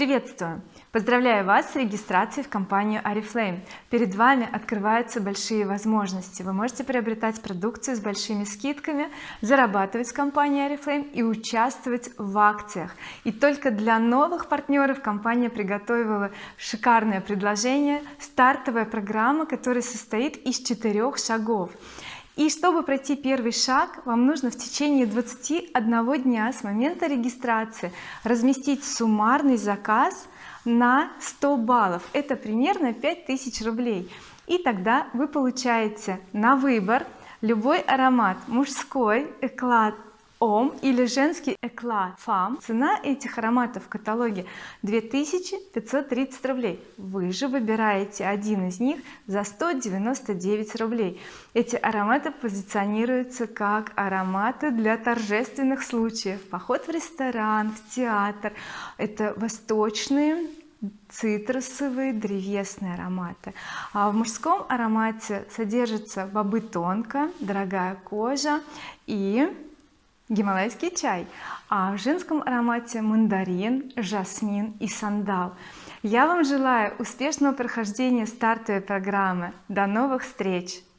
Приветствую! Поздравляю вас с регистрацией в компанию oriflame. Перед вами открываются большие возможности. Вы можете приобретать продукцию с большими скидками, зарабатывать в компании oriflame и участвовать в акциях. И только для новых партнеров компания приготовила шикарное предложение, стартовая программа, которая состоит из 4 шагов. И чтобы пройти первый шаг, вам нужно в течение 21 дня с момента регистрации разместить суммарный заказ на 100 баллов. Это примерно 5000 рублей. И тогда вы получаете на выбор любой аромат: мужской Éclat Homme или женский Éclat Femme. Цена этих ароматов в каталоге 2530 рублей. Вы же выбираете один из них за 199 рублей. Эти ароматы позиционируются как ароматы для торжественных случаев: поход в ресторан, в театр. Это восточные цитрусовые древесные ароматы. А в мужском аромате содержится бобы тонко, дорогая кожа и гималайский чай, а в женском аромате мандарин, жасмин и сандал. Я вам желаю успешного прохождения стартовой программы. До новых встреч!